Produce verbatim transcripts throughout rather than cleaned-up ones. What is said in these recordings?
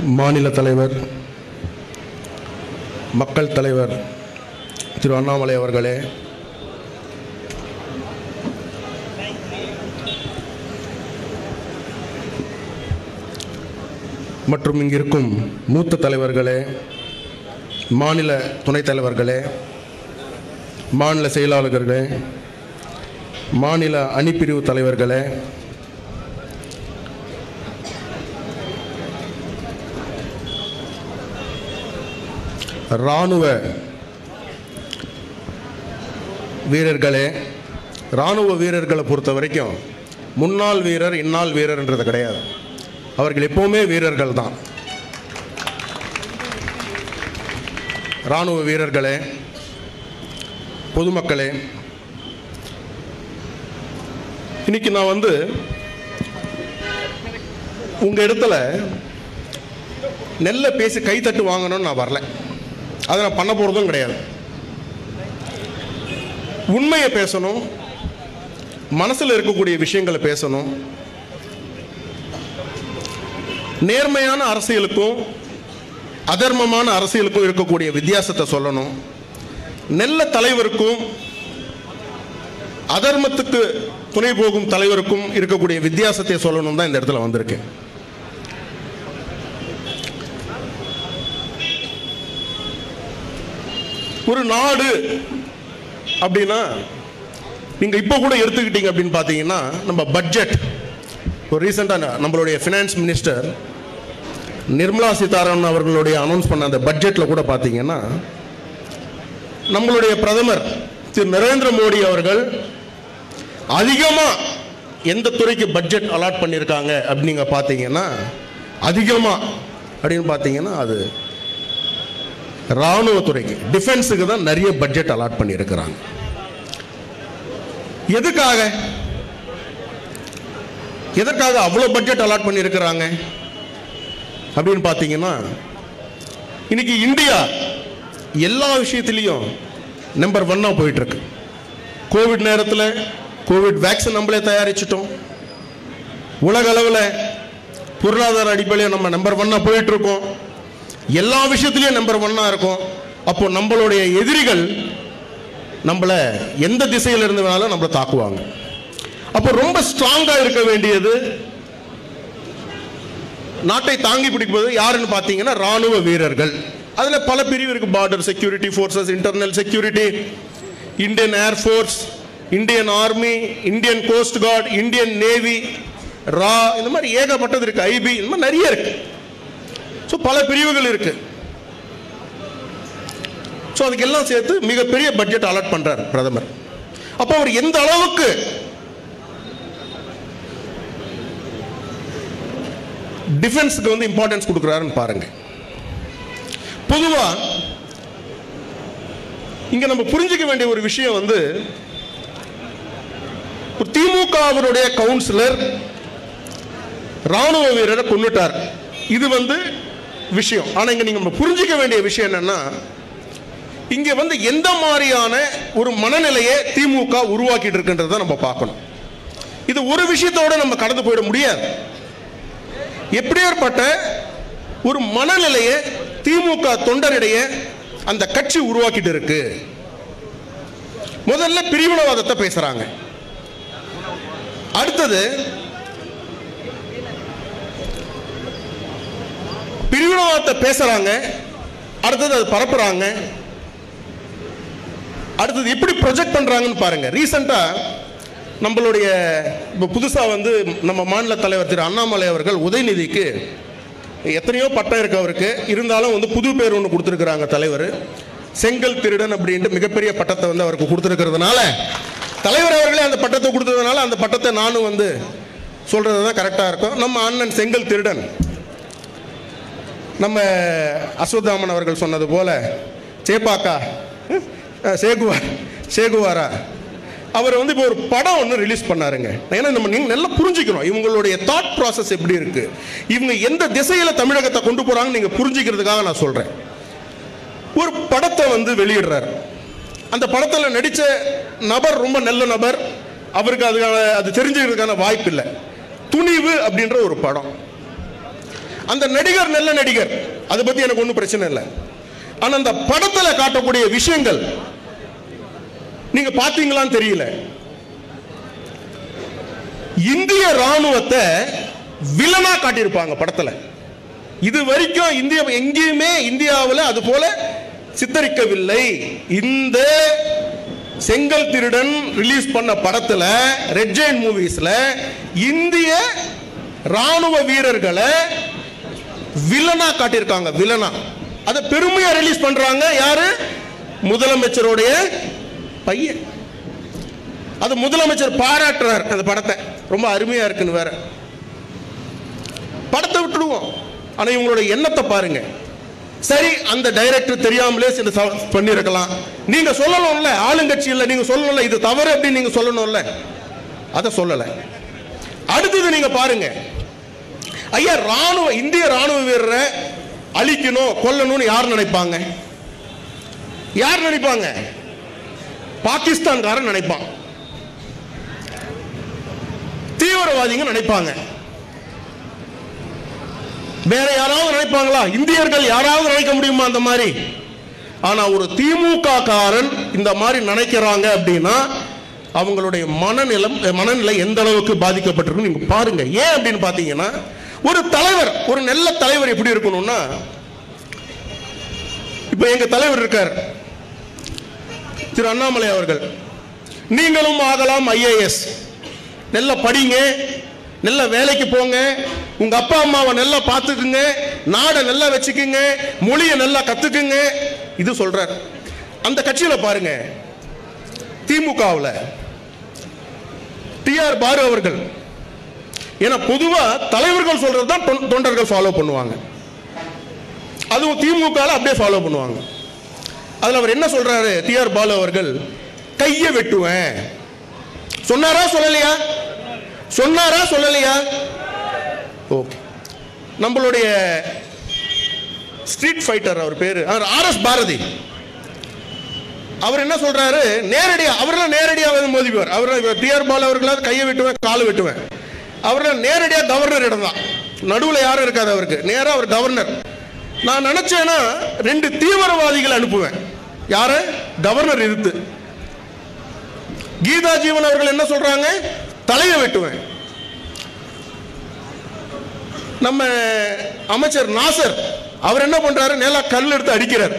மாநில தலைவர் மக்கள் தலைவர் திரு அண்ணாமலை அவர்களே, மற்றும் இங்கிருக்கும் மூத்த தலைவர்களே, மாநில துணைத் தலைவர்களே, மாநில செயலாளர்களே, மாநில அணிப்பிரிவு தலைவர்களே, இராணுவ வீரர்களே, இராணுவ வீரர்களை பொறுத்த வரைக்கும் முன்னாள் வீரர் இந்நாள் வீரர்ன்றது கிடையாது. அவர்கள் எப்போவுமே வீரர்கள் தான். இராணுவ வீரர்களே, பொதுமக்களே, இன்னைக்கு நான் வந்து உங்கள் இடத்துல நெல்லை பேசி கைத்தட்டு வாங்கணும்னு நான் வரல. அதை நான் பண்ண போகிறதும் கிடையாது. உண்மையை பேசணும், மனசில் இருக்கக்கூடிய விஷயங்களை பேசணும். நேர்மையான அரசியலுக்கும் அதர்மமான அரசியலுக்கும் இருக்கக்கூடிய வித்தியாசத்தை சொல்லணும். நல்ல தலைவருக்கும் அதர்மத்துக்கு துணை போகும் தலைவருக்கும் இருக்கக்கூடிய வித்தியாசத்தை சொல்லணும் தான் இந்த இடத்துல வந்திருக்கேன். ஒரு நாடு அப்படின்னா நீங்க இப்போ கூட எடுத்துக்கிட்டீங்க அப்படின்னு பார்த்தீங்கன்னா, நம்ம பட்ஜெட் ஒரு ரீசெண்டாக நம்மளுடைய ஃபினான்ஸ் மினிஸ்டர் நிர்மலா சீதாராமன் அவர்களுடைய அனௌன்ஸ் பண்ண அந்த பட்ஜெட்டில் கூட பார்த்தீங்கன்னா, நம்மளுடைய பிரதமர் திரு நரேந்திர மோடி அவர்கள் அதிகமாக எந்த துறைக்கு பட்ஜெட் அலாட் பண்ணியிருக்காங்க அப்படிங்க பார்த்தீங்கன்னா, அதிகமாக அப்படின்னு பார்த்தீங்கன்னா அது இராணுவத்துறைக்கு, டிஃபென்ஸுக்கு தான் நிறைய பட்ஜெட் அலாட் பண்ணியிருக்கிறாங்க. எதுக்காக எதற்காக அவ்வளோ பட்ஜெட் அலாட் பண்ணியிருக்கிறாங்க அப்படின்னு பார்த்தீங்கன்னா, இன்னைக்கு இந்தியா எல்லா விஷயத்திலையும் நம்பர் ஒன்னாக போயிட்டு இருக்கு. கோவிட் நேரத்தில் கோவிட் வேக்சின் நம்மளே தயாரிச்சிட்டோம். உலக அளவில் பொருளாதார அடிப்படையில் நம்ம நம்பர் ஒன்னாக போயிட்டு இருக்கோம். எல்லா விஷயத்திலையும் நம்பர் ஒன்னாக இருக்கும். அப்போ நம்மளுடைய எதிரிகள் நம்மளை எந்த திசையில் இருந்து வேணாலும் நம்மளை தாக்குவாங்க. அப்போ ரொம்ப ஸ்ட்ராங்காக இருக்க வேண்டியது, நாட்டை தாங்கி பிடிப்பது யாருன்னு பார்த்தீங்கன்னா ராணுவ வீரர்கள். அதில் பல பிரிவு இருக்கு. Border security forces, internal security, Indian air force, Indian army, Indian coast guard, Indian navy, ரா, இந்த மாதிரி ஏகப்பட்டது இருக்கு. ஐபி, இந்த மாதிரி நிறைய இருக்கு. ஸோ பல பிரிவுகள் இருக்கு. ஸோ அதுக்கெல்லாம் சேர்த்து மிகப்பெரிய பட்ஜெட் அலாட் பண்றார் பிரதமர். அப்போ அவர் எந்த அளவுக்கு டிஃபென்ஸுக்கு வந்து இம்பார்ட்டன்ஸ் கொடுக்குறாருன்னு பாருங்க. பொதுவா இங்க நம்ம புரிஞ்சுக்க வேண்டிய ஒரு விஷயம் வந்து, திமுகவினுடைய கவுன்சிலர் ராணுவ வீரரை கொன்னுட்டார். இது வந்து விஷயம். ஆனா இங்க நீங்க புரிஞ்சுக்க வேண்டிய விஷயம் என்னன்னா, இங்க வந்து எந்த மாதிரியான ஒரு மனநிலையை திமுக உருவாக்கிட்டு இருக்குன்றத நம்ம பார்க்கணும். இது ஒரு விஷயத்தோட நம்ம கடந்து போயிட முடியாது. எப்படியாற்பட்ட ஒரு மனநிலையை திமுக தொண்டரிடையே அந்த கட்சி உருவாக்கிட்டு இருக்கு. முதல்ல பிரிவினவாதத்தை பேசுறாங்க. அடுத்தது பிரிவினவாதத்தை பேசுறாங்க. அடுத்தது அது பரப்புறாங்க. அடுத்தது எப்படி ப்ரொஜெக்ட் பண்றாங்கன்னு பாருங்க. ரீசெண்டா நம்மளுடைய புதுசா வந்து நம்ம மாநில தலைவர் திரு அண்ணாமலை அவர்கள் உதயநிதிக்கு எத்தனையோ பட்டம் இருக்கு அவருக்கு. இருந்தாலும் வந்து புது பேர் ஒன்று கொடுத்துருக்குறாங்க தலைவர். செங்கல் திருடன் அப்படின்ட்டு மிகப்பெரிய பட்டத்தை வந்து அவருக்கு கொடுத்துருக்கிறதுனால, தலைவர் அவர்களே அந்த பட்டத்தை கொடுத்ததுனால அந்த பட்டத்தை நானும் வந்து சொல்றது தான் கரெக்டாக இருக்கும். நம்ம அண்ணன் செங்கல் திருடன், நம்ம அஸ்வத்தாமன் அவர்கள் சொன்னது போல சேப்பாக்கா சேகுவார் சேகுவாரா அவர் வந்து இப்போ ஒரு படம் ஒன்று ரிலீஸ் பண்ணாருங்க. ஏன்னா நம்ம நீங்கள் நல்லா புரிஞ்சுக்கணும் இவங்களுடைய தாட் ப்ராசஸ் எப்படி இருக்கு, இவங்க எந்த திசையில் தமிழகத்தை கொண்டு போறாங்கன்னு நீங்கள் புரிஞ்சுக்கிறதுக்காக நான் சொல்றேன். ஒரு படத்தை வந்து வெளியிடுறாரு. அந்த படத்தில் நடித்த நபர் ரொம்ப நல்ல நபர், அவருக்கு அதுக்கான அது தெரிஞ்சுக்கிறதுக்கான வாய்ப்பு இல்லை. துணிவு அப்படின்ற ஒரு படம். அந்த நடிகர் நல்ல நடிகர், அதை பத்தி எனக்கு ஒன்றும் பிரச்சனை இல்லை. ஆனா அந்த படத்தில் காட்டக்கூடிய விஷயங்கள் நீங்க பாத்தீங்களான்னு தெரியல. இந்திய ராணுவத்தை வில்லனா காட்டியிருப்பாங்க படத்தில். இது வரைக்கும் இந்தியா எங்கேயுமே இந்தியாவில் அது போல சித்தரிக்கவில்லை. இந்த செங்கல் திருடன் ரிலீஸ் பண்ண படத்தில், ரெட் ஜெயண்ட் மூவிஸ்ல இந்திய ராணுவ வீரர்களை வில்லனா காட்டியிருக்காங்க. வில்லனா அதை பெருமையா ரிலீஸ் பண்றாங்க. யாரு? முதலமைச்சருடைய பையன். அது முதலமைச்சர் பாராட்டுறார் அந்த படத்தை, ரொம்ப அருமையா இருக்குன்னு வேற. படத்தை விட்டுடுவோம். ஆனா இவங்களோட எண்ணத்தை பாருங்க. சரி, அந்த டைரக்டர் தெரியாமலே பண்ணிருக்கலாம். நீங்க சொல்லணும்ல, ஆளுங்கட்சியில் நீங்க சொல்லணும்ல இது தவறு அப்படின்னு நீங்க சொல்லணும்ல, அதை சொல்லல. அடுத்தது நீங்க பாருங்க, ஐயா ராணுவ இந்திய ராணுவ வீரரை அழிக்கணும் கொல்லணும்னு யார் நினைப்பாங்க? யார் நினைப்பாங்க? பாகிஸ்தான்காரன் நினைப்பான், தீவிரவாதிங்க நினைப்பாங்க. வேற யாராவது நினைப்பாங்களா? இந்தியர்கள் யாராவது நினைக்க முடியுமா அந்த மாதிரி? ஆனா ஒரு திமுக காரன் இந்த மாதிரி நினைக்கிறாங்க அப்படின்னா அவங்களுடைய மனநிலம் மனநிலை எந்த அளவுக்கு பாதிக்கப்பட்டிருக்கு நீங்க பாருங்க. ஏன் அப்படின்னு பாத்தீங்கன்னா, ஒரு தலைவர், ஒரு நல்ல தலைவர் எப்படி இருக்கணும்னா, இப்ப எங்க தலைவர் இருக்கார் திரு அண்ணாமலை அவர்கள். நீங்களும் ஆகலாம் ஐஏஎஸ், நல்ல படிங்க, நல்ல வேலைக்கு போங்க, உங்க அப்பா அம்மாவை நல்லா பார்த்துக்குங்க, நாடை நல்லா வச்சுக்குங்க, மொழியை நல்லா கத்துக்குங்க, இது சொல்றார். அந்த கட்சியில பாருங்க, திமுகவில் டி ஆர் பாலு அவர்கள், ஏன்னா பொதுவா தலைவர்கள் சொல்றதுதான் தொண்டர்கள் ஃபாலோ பண்ணுவாங்க, அதுவும் திமுக அப்படியே ஃபாலோ பண்ணுவாங்க. அதுல அவர் என்ன சொல்றாரு? டி ஆர் பாலு அவர்கள், கையை வெட்டுவேன் சொன்னாரா சொல்லலையா? சொன்னாரா சொல்லலையா? ஓகே. நம்மளுடைய ஸ்ட்ரீட் ஃபைட்டர், அவர் பேரு ஆர் எஸ் பாரதி, அவர் என்ன சொல்றாரு? நேரடியா அவரெல்லாம் நேரடியாக மோதிவார். அவர் டி ஆர் பாலு அவர்களாவது கையை வெட்டுவேன் காலை வெட்டுவேன், அவரெல்லாம் நேரடியாக கவர்னர் இடம் தான், நடுவில் யாரும் இருக்காது அவருக்கு, நேராக அவர் கவர்னர். நான் நினைச்சேன்னா ரெண்டு தீவிரவாதிகளை அனுப்புவேன். யாரு? கவர்னர் எதிர்த்து. கீதா ஜீவன் அவர்கள் என்ன சொல்றாங்க? தலையை வெட்டுவேன். நம்ம அமைச்சர் நாசர் அவர் என்ன பண்றாரு? நேரா கல் எடுத்து அடிக்கிறார்.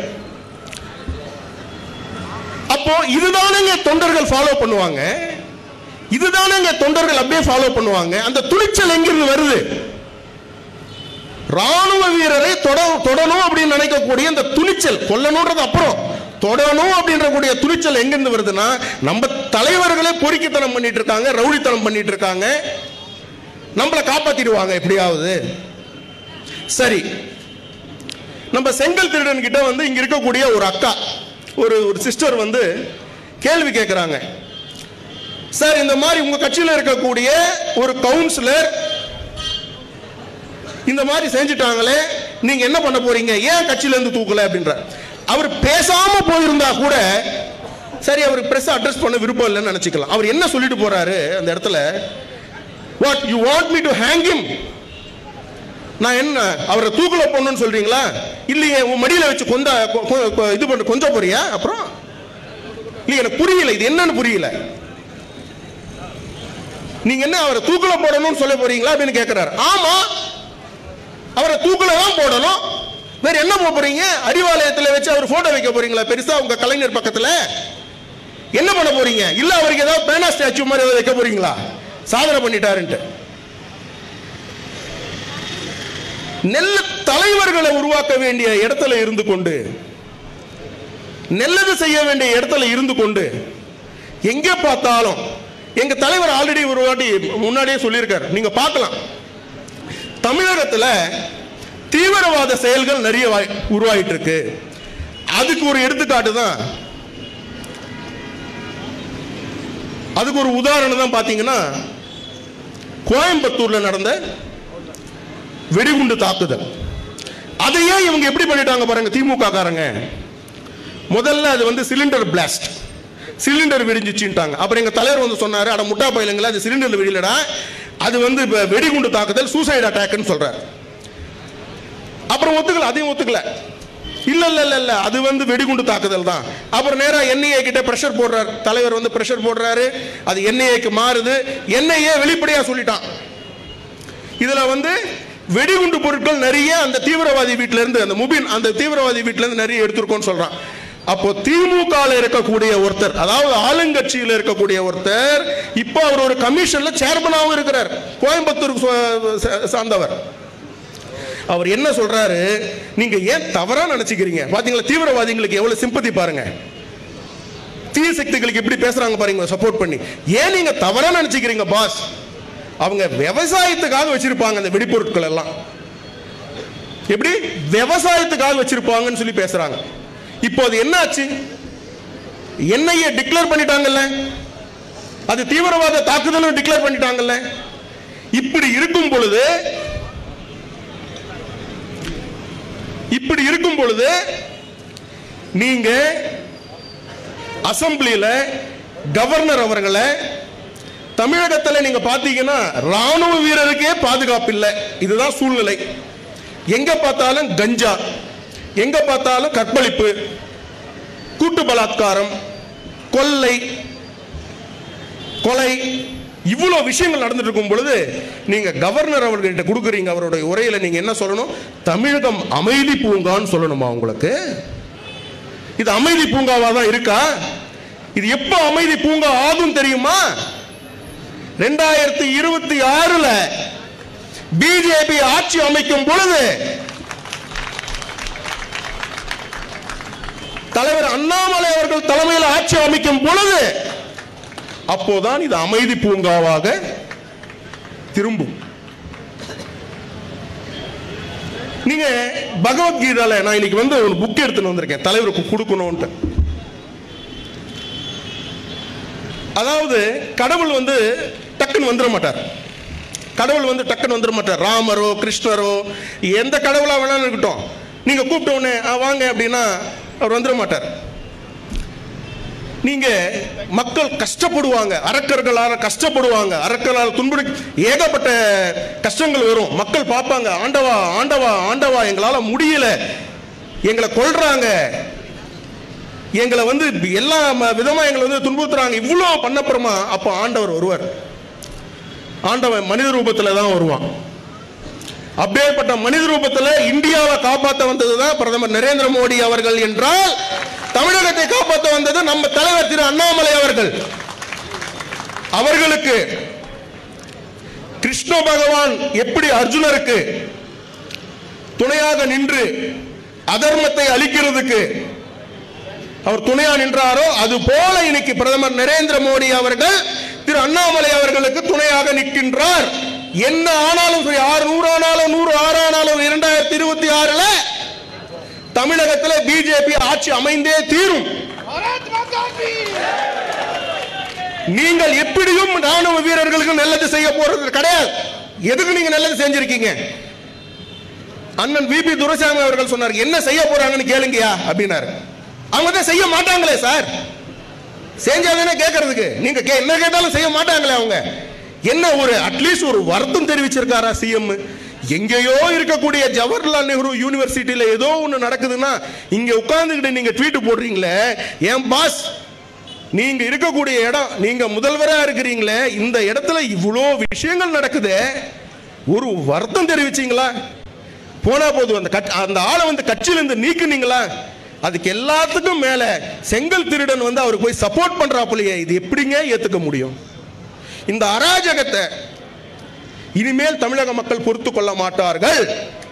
அப்போ இதுதானங்க தொண்டர்கள் ஃபாலோ பண்ணுவாங்க, இதுதானங்க தொண்டர்கள் அப்படியே ஃபாலோ பண்ணுவாங்க. அந்த துணிச்சல் எங்கிருந்து வருது? ராணுவ வீரரை தொடணும் அப்படின்னு நினைக்கக்கூடிய அந்த துணிச்சல், கொல்லணும்ன்றது அப்புறம், தொடணும் அப்படின்ற கூடிய துணிச்சல் எங்கிருந்து வருதுன்னா, நம்ம தலைவர்களே பொறுக்கித்தனம் பண்ணிட்டு இருக்காங்க, ரவுடித்தனம் பண்ணிட்டு இருக்காங்க, நம்மளை காப்பாத்திடுவாங்க எப்படியாவது. சரி, நம்ம செங்கல் திருடன் கிட்ட வந்து இங்க இருக்கக்கூடிய ஒரு அக்கா, ஒரு ஒரு சிஸ்டர் வந்து கேள்வி கேட்கிறாங்க. சார், இந்த மாதிரி உங்க கட்சியில் இருக்கக்கூடிய ஒரு கவுன்சிலர் இந்த மாதிரி செஞ்சுட்டாங்களே, நீங்க என்ன பண்ண போறீங்க? ஏன் கட்சியில இருந்து தூக்கல அப்படின்ற. அவர் பேசாம போயிருந்தா கூட சரி, அவர் பிரஸ் அட்ரஸ் பண்ண விருப்பம் இல்லைன்னு நினைச்சுக்கலாம். அவர் என்ன சொல்லிட்டு போறாரு அந்த இடத்துல? What you want me to hang him? நான் என்ன அவரை தூக்கல போடணும்னு சொல்றீங்களா? இல்லையே, உன் மடியில வச்சு கொண்ட இது பண்ண கொஞ்சம் போறியா? அப்புறம் இல்ல, எனக்கு புரியல, இது என்னன்னு புரியல. நீங்க என்ன அவரை தூக்கல போடணும்னு சொல்ல போறீங்களா அப்படின்னு கேட்கிறாரு. ஆமா, அவரை தூக்கல தான் போடணும், வேற என்ன போறீங்க? அறிவாலயத்தில் வச்சு அவர் போட்டோ வைக்க போறீங்களா பெருசா உங்க கலைஞர் பக்கத்துல? என்ன பண்ண போறீங்க? இல்ல அவருக்கு ஏதாவது பேனா ஸ்டாச்சு மாதிரி ஏதாவது வைக்க போறீங்களா சாதனை பண்ணிட்டாருன்ட்டு? நல்ல தலைவர்களை உருவாக்க வேண்டிய இடத்துல இருந்து கொண்டு, நல்லது செய்ய வேண்டிய இடத்துல இருந்து கொண்டு, எங்க பார்த்தாலும் எங்க தலைவர் ஆல்ரெடி ஒரு வாட்டி முன்னாடியே சொல்லியிருக்காரு, நீங்க பார்க்கலாம், தமிழகத்தில் தீவிரவாத செயல்கள் நிறைய உருவாயிட்டு இருக்கு. அதுக்கு ஒரு எடுத்துக்காட்டு தான், அதுக்கு ஒரு உதாரணம் தான் பாத்தீங்கன்னா, கோயம்புத்தூர்ல நடந்த வெடிகுண்டு தாக்குதல். அதையே இவங்க எப்படி பண்ணிட்டாங்க பாருங்க திமுக காரங்க. முதல்ல அது வந்து சிலிண்டர் பிளாஸ்ட், சிலிண்டர் வெடிஞ்சிச்சுட்டாங்க. அப்புறம் எங்க தலைவர் வந்து சொன்னாரு, அட முட்டா பயிலுங்களா, அது சிலிண்டர்ல வெடிலடா, அது வந்து வெடிகுண்டு தாக்குதல், சூசைட் அட்டாக்னு சொல்றாரு. அப்புறம் ஒத்துக்கல, அதையும் ஒத்துக்கல. இல்ல இல்ல இல்ல இல்ல அது வந்து வெடிகுண்டு தாக்குதல் தான். அப்புறம் நேரா என்ஐஏ கிட்ட பிரஷர் போடுறாரு, தலைவர் வந்து பிரஷர் போடுறாரு, அது என்ஐஏக்கு மாறுது. என்ஐஏ வெளிப்படையா சொல்லிட்டான், இதுல வந்து வெடிகுண்டு பொருட்கள் நிறைய அந்த தீவிரவாதி வீட்டில இருந்து, அந்த முபின் அந்த தீவிரவாதி வீட்டில இருந்து நிறைய எடுத்திருக்கோம்னு சொல்றான். அப்போ திமுக இருக்கக்கூடிய ஒருத்தர், அதாவது ஆளுங்கட்சியில் இருக்கக்கூடிய ஒருத்தர், இப்போ அவர் ஒரு கமிஷன்ல சேர்மனாகவும் இருக்கிறார், கோயம்புத்தூர் சார்ந்தவர். அவர் என்ன சொல்றாரு, நீங்க ஏன் தவறா நினைச்சுக்கிறீங்க? பாத்தீங்களா தீவிரவாதிகளுக்கு எவ்வளவு சிம்பத்தி பாருங்க, தீய சக்திகளுக்கு எப்படி பேசுறாங்க பாருங்க சப்போர்ட் பண்ணி. ஏன் நீங்க தவறா நினைச்சுக்கிறீங்க பாஸ்? அவங்க விவசாயத்துக்காக வச்சிருப்பாங்க அந்த வெடிப்பொருட்கள் எல்லாம், எப்படி விவசாயத்துக்காக வச்சிருப்பாங்கன்னு சொல்லி பேசுறாங்க. இப்போ அது என்ன ஆச்சு? என்ஐஏ டிக்ளேர் பண்ணிட்டாங்கல்ல, அது தீவிரவாத தாக்குதல் டிக்ளேர் பண்ணிட்டாங்கல்ல. இப்படி இருக்கும் பொழுது இப்படி இருக்கும் பொழுது நீங்க அசெம்பிளியில கவர்னர் அவர்களை, தமிழகத்தில் நீங்க பாத்தீங்கன்னா ராணுவ வீரருக்கே பாதுகாப்பு இல்லை. இதுதான் சூழ்நிலை. எங்க பார்த்தாலும் கஞ்சா, எங்க பார்த்தாலும் கற்பழிப்பு, கூட்டு பலாத்காரம், கொள்ளை, கொலை, இவ்வளவு விஷயங்கள் நடந்துட்டு இருக்கும் பொழுது நீங்க கவர்னர் அவர்கிட்ட கொடுக்குறீங்க, அவருடைய உரையில நீங்க என்ன சொல்லணும்? தமிழகம் அமைதி பூங்கான்னு சொல்லணுமா உங்களுக்கு? இது அமைதி பூங்காவா தான் இருக்கா? இது எப்ப அமைதி பூங்கா ஆகும் தெரியுமா? ரெண்டாயிரத்தி இருபத்தி ஆறுல பிஜேபி ஆட்சி அமைக்கும் பொழுது தலைவர் அண்ணாமலை அவர்கள் தலைமையில் ஆட்சி அமைக்கும் பொழுது அப்போதான் இது அமைதி பூங்காவாக திரும்பும். நீங்க பகவத்கீதால, நான் இன்னைக்கு வந்து ஒரு புக் எடுத்துன்னு வந்திருக்கேன் தலைவருக்கு கொடுக்கணும்ட்டு. அதாவது கடவுள் வந்து டக்குன்னு வந்துட மாட்டார், கடவுள் வந்து டக்குன்னு வந்துட மாட்டார். ராமரோ கிருஷ்ணரோ எந்த கடவுளா வேணாலும் இருக்கட்டும், நீங்க கூப்பிட்ட உடனே வாங்க அப்படின்னா அவர் வந்துட மாட்டார். நீங்க மக்கள் கஷ்டப்படுவாங்க, அரக்கர்களால கஷ்டப்படுவாங்க, அரக்கர்களால் துன்புறு ஏகப்பட்ட கஷ்டங்கள் வரும். மக்கள் பார்ப்பாங்க, ஆண்டவா ஆண்டவா ஆண்டவா எங்களால முடியல, எங்களை கொல்றாங்க, எங்களை வந்து எல்லா விதமா எங்களை வந்து துன்புறுத்துறாங்க, இவ்வளவு பண்ணப்புறமா அப்ப ஆண்டவர் வருவார். ஆண்டவன் மனித ரூபத்துல தான் வருவான். அப்பேற்பட்ட மனித ரூபத்தில் இந்தியாவை காப்பாற்ற வந்ததுதான் பிரதமர் நரேந்திர மோடி அவர்கள் என்றால், தமிழகத்தை காப்பாற்ற வந்தது நம்ம தலைவர் திரு அண்ணாமலை அவர்கள். அவர்களுக்கு கிருஷ்ண பகவான் எப்படி அர்ஜுனருக்கு துணையாக நின்று அதர்மத்தை அழிக்கிறதுக்கு அவர் துணையா நின்றாரோ, அது போல இன்னைக்கு பிரதமர் நரேந்திர மோடி அவர்கள் திரு அண்ணாமலை அவர்களுக்கு துணையாக நிற்கின்றார். என்ன ஆனாலும் சரி, ஆறு நூறு ஆனாலும் நூறு ஆறு ஆனாலும் இரண்டாயிரத்தி இருபத்தி ஆறுல தமிழகத்தில் பிஜேபி ஆட்சி அமைந்தே தீரும். நீங்கள் எப்படியும் ராணுவ வீரர்களுக்கு நல்லது செய்ய போறது கிடையாது. எதுக்கு நீங்க நல்லது செஞ்சிருக்கீங்க? அண்ணன் வி பி துரைசாமி அவர்கள் சொன்னார், என்ன செய்ய போறாங்கன்னு கேளுங்கயா அப்படின்னாரு. அவங்க தான் செய்ய மாட்டாங்களே சார், செஞ்சாதானே கேட்கறதுக்கு. நீங்க என்ன கேட்டாலும் செய்ய மாட்டாங்களே அவங்க. என்ன ஒரு அட்லீஸ்ட் ஒரு வருத்தம் தெரிவிச்சிருக்காரா சிஎம்? எங்கேயோ இருக்கக்கூடிய ஜவஹர்லால் நேரு யூனிவர்சிட்டியில ஏதோ ஒன்று நடக்குதுன்னா இங்க உட்கார்ந்துக்கிட்டு நீங்க ட்வீட் போடுறீங்களே, ஏன் பாஸ் நீங்க இருக்கக்கூடிய இடம், நீங்க முதல்வரா இருக்கிறீங்களே, இந்த இடத்துல இவ்வளோ விஷயங்கள் நடக்குது, ஒரு வருத்தம் தெரிவிச்சீங்களா? போனா போது அந்த அந்த ஆளை வந்து கட்சியிலிருந்து நீக்குனீங்களா? அதுக்கு எல்லாத்துக்கும் மேல செங்கல் திருடன் வந்து அவருக்கு போய் சப்போர்ட் பண்றாப்புலையே, இது எப்படிங்க ஏத்துக்க முடியும்? இந்த அராஜகத்தை இனிமேல் தமிழக மக்கள் பொறுத்து கொள்ள மாட்டார்கள்,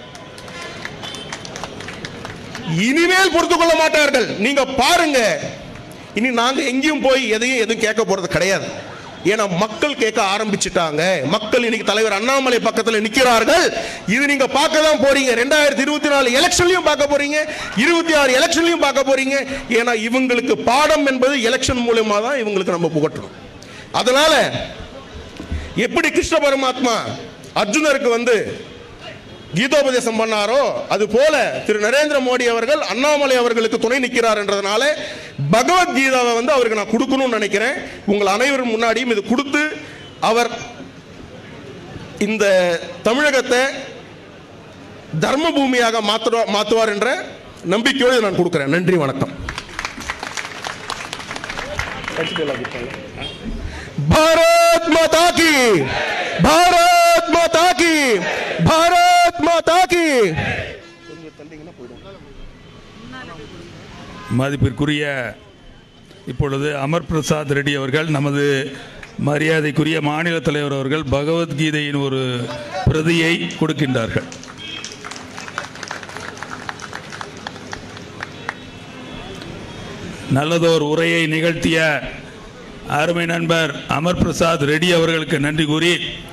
இனிமேல் பொறுத்து கொள்ள மாட்டார்கள். நீங்க பாருங்க, இனி நாங்க எங்கேயும் போய் எதையும் எதுவும் கேட்க போறது கிடையாது. ஏன்னா மக்கள் கேட்க ஆரம்பிச்சுட்டாங்க. மக்கள் இன்னைக்கு தலைவர் அண்ணாமலை பக்கத்தில் நிற்கிறார்கள். இது நீங்க பார்க்க தான் போறீங்க. ரெண்டாயிரத்தி இருபத்தி நாலு எலெக்ஷன்லயும் பார்க்க போறீங்க, இருபத்தி ஆறு எலெக்ஷன்லயும் பார்க்க போறீங்க. ஏன்னா இவங்களுக்கு பாடம் என்பது எலெக்ஷன் மூலமா தான் இவங்களுக்கு நம்ம புகட்டணும். அதனால எப்படி கிருஷ்ண பரமாத்மா அர்ஜுனருக்கு வந்து கீதோபதேசம் பண்ணாரோ, அது போல திரு நரேந்திர மோடி அவர்கள் அண்ணாமலை அவர்களுக்கு துணை நிற்கிறார் என்றதுனால பகவத்கீதாவை வந்து அவருக்கு நான் கொடுக்கணும்னு நினைக்கிறேன். உங்கள் அனைவரும் முன்னாடியும் இது கொடுத்து அவர் இந்த தமிழகத்தை தர்ம பூமியாக மாற்றுவார் மாற்றுவார் என்ற நம்பிக்கையோடு நான் கொடுக்கிறேன். நன்றி, வணக்கம். பாரத் மாதா கி, பாரத் மாதா கி, பாரத் மாதா கி. மதிப்பிற்குரிய இப்பொழுது அமர் பிரசாத் ரெட்டி அவர்கள், நமது மரியாதைக்குரிய மாநில தலைவர் அவர்கள் பகவத்கீதையின் ஒரு பிரதியை கொடுக்கின்றார்கள். நல்லதோர் உரையை நிகழ்த்திய அருமை நண்பர் அமர் பிரசாத் ரெட்டி அவர்களுக்கு நன்றி கூறி